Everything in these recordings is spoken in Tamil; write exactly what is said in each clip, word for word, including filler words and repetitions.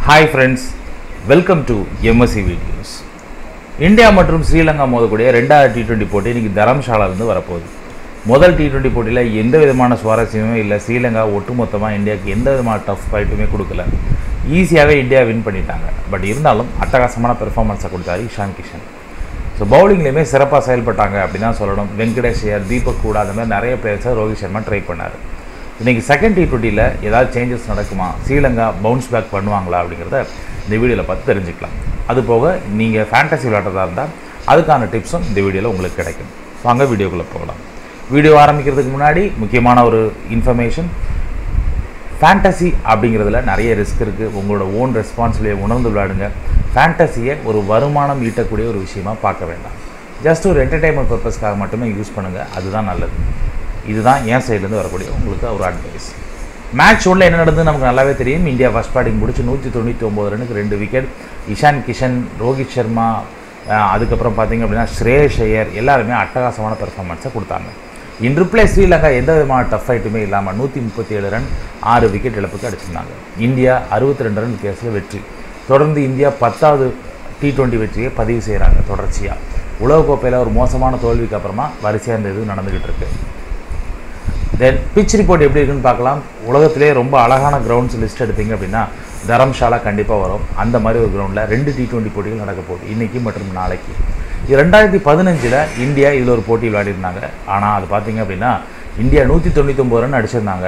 Hi friends, welcome to M S C Videos. India மற்றும் ஸ்ரீலங்கா மோதக்கூடிய இரண்டாவது டி டுவெண்ட்டி போட்டி இன்னைக்கு தரம்சாலாவிலிருந்து வரப்போகுது. முதல் டி டுவெண்ட்டி போட்டியில் எந்த விதமான சுவாரஸ்யமே இல்லை. ஸ்ரீலங்கா ஒட்டுமொத்தமாக இந்தியாவுக்கு எந்த விதமான டஃப் ஃபைட்டுமே கொடுக்கல. ஈஸியாகவே இந்தியா வின் பண்ணிட்டாங்க. பட் இருந்தாலும் அட்டகாசமான பெர்ஃபார்மன்ஸை கொடுத்தாரு இஷான் கிஷன். ஸோ பவுலிங்லேயுமே சிறப்பாக செயல்பட்டாங்க அப்படின்னு தான் சொல்லணும். வெங்கடேஷ் ஐயர், தீபக் கூட அந்த மாதிரி நிறைய பிளேயர்ஸை ரோஹித் சர்மா ட்ரை பண்ணார். இன்றைக்கி செகண்ட் டி டுவெண்ட்டியில் ஏதாவது சேஞ்சஸ் நடக்குமா, ஸ்ரீலங்கா பவுன்ஸ் பேக் பண்ணுவாங்களா அப்படிங்கிறத இந்த வீடியோவில் பார்த்து தெரிஞ்சுக்கலாம். அது போக நீங்கள் ஃபேண்டசி விளையாடுறதா இருந்தால் அதுக்கான டிப்ஸும் இந்த வீடியோவில் உங்களுக்கு கிடைக்கும். வாங்க வீடியோக்குள்ளே போகலாம். வீடியோ ஆரம்பிக்கிறதுக்கு முன்னாடி முக்கியமான ஒரு இன்ஃபர்மேஷன். ஃபேண்டசி அப்படிங்கிறதுல நிறைய ரிஸ்க் இருக்குது. உங்களோட ஓன் ரெஸ்பான்சிபிலிட்டியை உணர்ந்து விளையாடுங்க. ஃபேண்டசியை ஒரு வருமானம் ஈட்டக்கூடிய ஒரு விஷயமாக பார்க்க வேண்டாம். ஜஸ்ட் ஒரு என்டர்டெயின்மெண்ட் பர்பஸ்க்காக மட்டுமே யூஸ் பண்ணுங்கள், அதுதான் நல்லது. இதுதான் என் சைட்லேருந்து வரக்கூடிய உங்களுக்கு ஒரு அட்வைஸ். மேட்ச் ஒன்றில் என்ன நடந்தது நமக்கு நல்லாவே தெரியும். இந்தியா ஃபஸ்ட் பேட்டிங் முடிச்சு நூற்றி தொண்ணூற்றி ஒம்பது ரனுக்கு ரெண்டு விக்கெட். இஷான் கிஷன், ரோஹித் சர்மா, அதுக்கப்புறம் பார்த்திங்க அப்படின்னா ஸ்ரேயஸ் ஐயர் எல்லாருமே அட்டகாசமான பெர்ஃபார்மன்ஸை கொடுத்தாங்க. இன் ரிப்ளை ஸ்ரீலங்கா எந்த விதமான டஃப் ஃபைட்டுமே இல்லாமல் நூற்றி முப்பத்தி ஏழு ரன் ஆறு விக்கெட் இழப்புக்கு அடிச்சிருந்தாங்க. இந்தியா அறுபத்தி ரெண்டு ரன் வித்தியாசத்தில் வெற்றி. தொடர்ந்து இந்தியா பத்தாவது டி டுவெண்ட்டி வெற்றியை பதிவு செய்கிறாங்க தொடர்ச்சியாக. உலகக்கோப்பையில் ஒரு மோசமான தோல்விக்கு அப்புறமா வரிசையாக இந்த இது நடந்துக்கிட்டு இருக்கு. தென் பிச் ரிப்போர்ட் எப்படி இருக்குன்னு பார்க்கலாம். உலகத்திலே ரொம்ப அழகான கிரவுண்ட்ஸ் லிஸ்ட் எடுத்திங்க அப்படின்னா தரம்சாலா கண்டிப்பாக வரும். அந்த மாதிரி ஒரு கிரவுண்டில் ரெண்டு டி டுவெண்ட்டி போட்டிகள் நடக்க போகுது, இன்றைக்கி மற்றும் நாளைக்கு. இது ரெண்டாயிரத்தி பதினஞ்சில் இந்தியா இதில் ஒரு போட்டி விளையாடிருந்தாங்க. ஆனால் அது பார்த்திங்க அப்படின்னா இந்தியா நூற்றி தொண்ணூற்றி ஒம்பது ரன் அடிச்சிருந்தாங்க.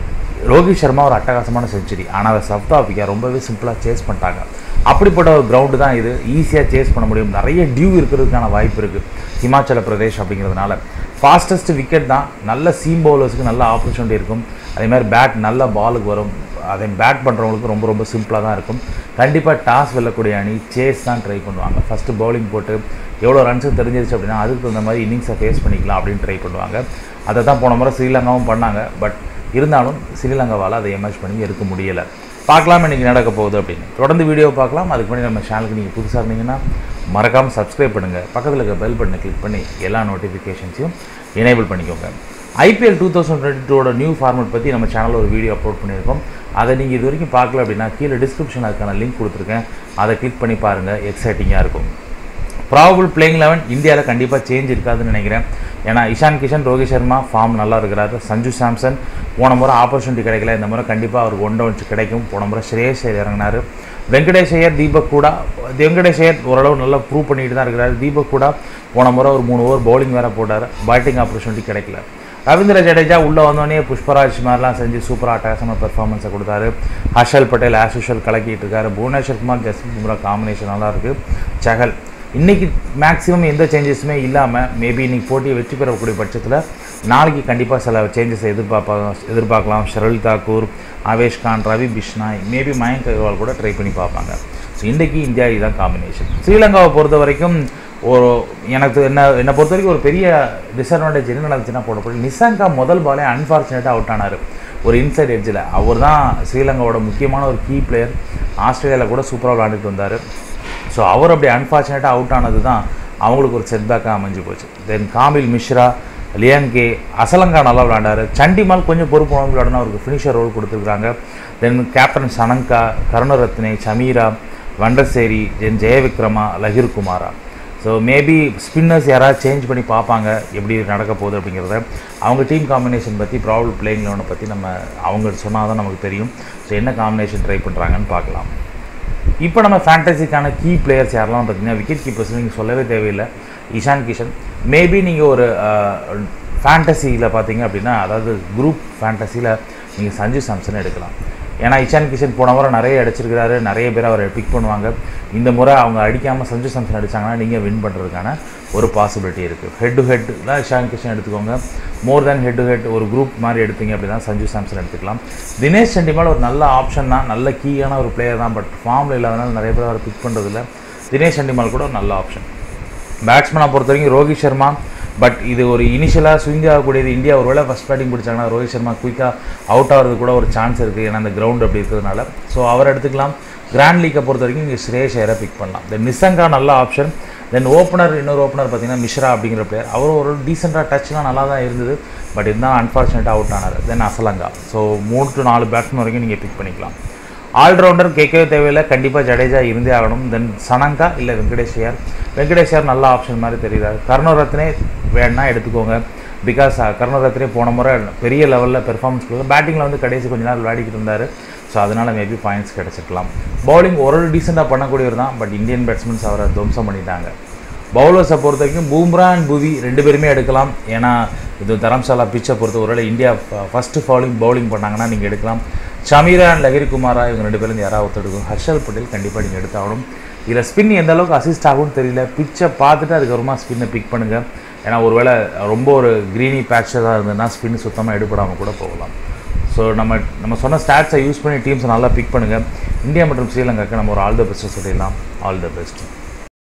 ரோஹித் சர்மா ஒரு அட்டகாசமான செஞ்சுரி. ஆனால் அதை சவுத் ஆஃப்ரிக்கா ரொம்பவே சிம்பிளாக சேஸ் பண்ணிட்டாங்க. அப்படிப்பட்ட ஒரு கிரவுண்டு தான் இது. ஈஸியாக சேஸ் பண்ண முடியும். நிறைய டியூ இருக்கிறதுக்கான வாய்ப்பு இருக்குது ஹிமாச்சல பிரதேஷ் அப்படிங்கிறதுனால. ஃபாஸ்டஸ்ட் விக்கெட் தான். நல்ல சீம் பவுலர்ஸுக்கு நல்ல ஆப்பர்ச்சுனிட்டி இருக்கும். அதேமாதிரி பேட் நல்ல பாலுக்கு வரும். அதை பேட் பண்ணுறவங்களுக்கு ரொம்ப ரொம்ப சிம்பிளாக தான் இருக்கும். கண்டிப்பாக டாஸ் வெல்லக்கூடிய அணி சேஸ் தான் ட்ரை பண்ணுவாங்க. ஃபஸ்ட்டு பவுலிங் போட்டு எவ்வளோ ரன்ஸு தெரிஞ்சிருச்சு அப்படின்னா அதுக்கு தகுந்த மாதிரி இன்னிங்ஸை ஃபேஸ் பண்ணிக்கலாம் அப்படின்னு ட்ரை பண்ணுவாங்க. அதை தான் போன முறை ஸ்ரீலங்காவும் பண்ணாங்க. பட் இருந்தாலும் ஸ்ரீலங்காவால் அதை எமர்ஜ் பண்ணி எடுக்க முடியலை. பார்க்கலாம் இன்றைக்கி நடக்க போகுது அப்படின்னு. தொடர்ந்து வீடியோ பார்க்கலாம். அதுக்கு முன்னாடி நம்ம சேனலுக்கு நீங்கள் புதுசாக இருந்தீங்கன்னா மறக்காமல் சப்ஸ்கிரைப் பண்ணுங்கள். பக்கத்தில் இருக்க பெல் பட்டனை கிளிக் பண்ணி எல்லா நோட்டிஃபிகேஷன்ஸையும் எனேபிள் பண்ணிக்கோங்க. ஐபிஎல் டூ தௌசண்ட் டுவெண்ட்டி டூவோட நியூ ஃபார்மேட் பற்றி நம்ம சேனலில் ஒரு வீடியோ அப்லோட் பண்ணியிருக்கோம். அதை நீங்கள் இது வரைக்கும் பார்க்கல அப்படின்னா கீழே டிஸ்கிரிப்ஷனில் அதுக்கான லிங்க் கொடுத்துருக்கேன். அதை கிளிக் பண்ணி பாருங்கள், எக்ஸைட்டிங்காக இருக்கும். ப்ராபபிள் பிளேயிங் லெவன் இந்தியாவில் கண்டிப்பாக சேஞ்ச் இருக்காதுன்னு நினைக்கிறேன். ஏன்னா இஷான் கிஷன், ரோஹித் சர்மா ஃபார்ம் நல்லா இருக்கிறாரு. சஞ்சு சாம்சன் போன முறை ஆப்பர்ச்சுனிட்டி கிடைக்கல, இந்த முறை கண்டிப்பாக அவருக்கு ஒன் டவுன்ஸ் கிடைக்கும். போன முறை ஸ்ரேயஸ் ஐயர் இறங்கினார். வெங்கடேஷ் ஐயர், தீபக் கூட வெங்கடேஷ் ஐயர் ஓரளவு நல்லா ப்ரூவ் பண்ணிட்டு தான் இருக்கிறார். தீபக் கூட போன முறை ஒரு மூணு ஓவர் பவுலிங் வேறு போட்டார். பேட்டிங் ஆப்பர்ச்சுனிட்டி கிடைக்கல. ரவீந்திர ஜடேஜா உள்ளே வந்தோடனே புஷ்பராஜ் மாதிரிலாம் செஞ்சு சூப்பராக அட்டகாசமான பெர்ஃபார்மன்ஸை கொடுத்தாரு. ஹர்ஷல் பட்டேல் ஆஸ் யூஷுவல் கலக்கிட்டு இருக்காரு. புவனேஸ்வர் குமார், ஜஸ்பிரித் பும்ரா காம்பினேஷன் நல்லா இருக்குது. சஹல் இன்றைக்கி மேக்ஸிமம் எந்த சேஞ்சஸுமே இல்லாமல் மேபி இன்றைக்கி போட்டியை வெற்றி பெறக்கூடிய பட்சத்தில் நாளைக்கு கண்டிப்பாக சில சேஞ்சஸை எதிர்பார்ப்பா எதிர்பார்க்கலாம் ஷரில் தாக்கூர், ஆவேஷ் கான், ரவி பிஷ்னாய், மேபி மயங்க் அகர்வால் கூட ட்ரை பண்ணி பார்ப்பாங்க. ஸோ இன்றைக்கி இந்தியா இதுதான் காம்பினேஷன். ஸ்ரீலங்காவை பொறுத்த வரைக்கும் ஒரு எனக்கு என்ன என்னை பொறுத்த வரைக்கும் ஒரு பெரிய டிஸ்அட்வான்டேஜ் என்ன நடந்துச்சுன்னா போடப்பட்டு நிசங்கா முதல் பாலே அன்ஃபார்ச்சுனேட்டாக அவுட் ஆனார் ஒரு இன்சைட் எட்ஜில். அவர் தான் ஸ்ரீலங்காவோட முக்கியமான ஒரு கீ பிளேயர். ஆஸ்திரேலியாவில் கூட சூப்பராக விளையாண்டுட்டு வந்தார். ஸோ அவர் அப்படி அன்ஃபார்ச்சுனேட்டாக அவுட் ஆனது தான் அவங்களுக்கு ஒரு செட்பேக்காக அமைஞ்சு போச்சு. தென் காமில் மிஸ்ரா, லியாங்கே, அசலங்கா நல்லா விளையாண்டார். சண்டிமால் கொஞ்சம் பொறுப்பு விளையாடணும், அவருக்கு ஃபினிஷர் ரோல் கொடுத்துருக்குறாங்க. Then captain Shanaka, Karunaratne, Chameera, Vandersay, then Jayawickrama, Lahiru Kumara. So maybe spinners யாராவது சேஞ்ச் பண்ணி பார்ப்பாங்க எப்படி நடக்க போகுது அப்படிங்கிறத. அவங்க டீம் காம்பினேஷன் பற்றி ப்ராபபிள் பிளேயிங் லெவனை பற்றி நம்ம அவங்க சொன்னால் தான் நமக்கு தெரியும். ஸோ என்ன காம்பினேஷன் ட்ரை பண்ணுறாங்கன்னு பார்க்கலாம். இப்போ நம்ம ஃபேண்டசிக்கான கீ பிளேயர்ஸ் யாரெல்லாம் பார்த்தீங்கன்னா விக்கெட் கீப்பர்ஸ் நீங்கள் சொல்லவே தேவையில்லை. இஷான் கிஷன் மேபி நீங்கள் ஒரு ஃபேண்டசியில் பார்த்தீங்க அப்படின்னா, அதாவது குரூப் ஃபேண்டசியில் நீங்கள் சஞ்சு சாம்சன் எடுக்கலாம். ஏன்னா இஷான் கிஷன் போன முறை நிறைய அடிச்சிருக்கிறாரு. நிறைய பேர் அவரை பிக் பண்ணுவாங்க. இந்த முறை அவங்க அடிக்காமல் சஞ்சு சாம்சன் அடித்தாங்கன்னா நீங்கள் வின் பண்ணுறதுக்கான ஒரு பாசிபிலிட்டி இருக்குது. ஹெட் டு ஹெட் தான் இஷான் கிஷன் எடுத்துக்கோங்க. More than head to head ஒரு குரூப் மாதிரி எடுத்தீங்க அப்படின்னா சஞ்சு சாம்சன் எடுத்துக்கலாம். தினேஷ் சண்டிமால் ஒரு நல்ல ஆப்ஷன் தான், நல்ல கீயான ஒரு பிளேயர் தான். பட் ஃபார்மில் இல்லாதனால நிறைய பேர் அவரை பிக் பண்ணுறதில்ல. தினேஷ் சண்டிமால் கூட ஒரு நல்ல ஆப்ஷன். பேட்ஸ்மேனை பொறுத்த வரைக்கும் ரோஹித் சர்மா. பட் இது ஒரு இனிஷியலாக ஸ்விங் ஆகக்கூடியது. இந்தியா ஒரு வேளை ஃபஸ்ட் பேட்டிங் பிடிச்சாங்கன்னா ரோஹித் சர்மா குயிக்காக அவுட் ஆகிறது கூட ஒரு சான்ஸ் இருக்குது. ஏன்னா அந்த கிரவுண்ட் அப்படி இருக்கிறதுனால. ஸோ அவர் எடுத்துக்கலாம். கிராண்ட் லீக்கை பொறுத்த வரைக்கும் நீங்கள் ஸ்ரேயஸ் ஐயரை பிக் பண்ணலாம். தென் நிசங்கா நல்ல ஆப்ஷன். தென் ஓப்பனர் இன்னொரு ஓப்பனர் பார்த்தீங்கன்னா மிஸ்ரா அப்படிங்கிற பிளேயர். அவர் ஒரு டீசெண்டாக டச்லாம் நல்லா தான் இருந்தது. பட் இருந்தால் அன்ஃபார்ச்சுனேட்டாக அவுட் ஆனார். தென் அசலங்கா. ஸோ மூணு டு நாலு பேட்ஸ்மேன் வரைக்கும் நீங்கள் பிக் பண்ணிக்கலாம். ஆல்ரவுண்டர் கேட்கவே தேவையில்லை, கண்டிப்பாக ஜடேஜா இருந்தே ஆகணும். தென் சனங்கா இல்லை வெங்கடேஷ் ஐயர். வெங்கடேஷ் ஐயர் நல்ல ஆப்ஷன் மாதிரி தெரியுறாரு. கருணரத்னே வேணா எடுத்துக்கோங்க. பிகாஸ் கருணரத்னே போன முறை பெரிய லெவலில் பெர்ஃபார்மன்ஸ் கொடுக்க, பேட்டிங்கில் வந்து கடைசி கொஞ்ச நாள் விளையாடிக்கிட்டு இருந்தார். ஸோ அதனால் மேபி பாயிண்ட்ஸ் கிடச்சிருக்கலாம். பவுலிங் ஒரு டீசெண்டாக பண்ணக்கூடியவர் தான், பட் இந்தியன் பேட்ஸ்மென்ஸ் அவரை துவம்சம் பண்ணிட்டாங்க. பவுலர்ஸை பொறுத்த வரைக்கும் பூம்ரா அண்ட் புவி ரெண்டு பேருமே எடுக்கலாம். ஏன்னா இது தரம்சாலா பிச்சை பொறுத்த ஒருவேளை இந்தியா ஃபஸ்ட்டு ஃபாலிங் பவுலிங் பண்ணாங்கன்னா நீங்கள் எடுக்கலாம். ஷமீரா அண்ட் லஹிரி குமாரா இவங்க ரெண்டு பேரும் யாராவது ஒருத்தர் எடுக்கும். ஹர்ஷல் பட்டேல் கண்டிப்பாக நீங்கள் எடுத்தாகணும். இதில் ஸ்பின் எந்த அளவுக்கு அசிஸ்ட் ஆகும்னு தெரியல. பிச்சை பார்த்துட்டு அதுக்கப்புறமா ஸ்பின்னை பிக் பண்ணுங்கள். ஏன்னா ஒருவேளை ரொம்ப ஒரு க்ரீனி பேட்சாக இருந்ததுன்னா ஸ்பின் சுத்தமாக எடுப்படாமல் கூட போகலாம். ஸோ நம்ம நம்ம சொன்ன ஸ்டாட்ஸை யூஸ் பண்ணி டீம்ஸை நல்லா பிக் பண்ணுங்கள். இந்தியா மற்றும் ஸ்ரீலங்காவுக்கு நம்ம ஒரு ஆல் த பெஸ்ட்டை சொல்லிடலாம். All the best.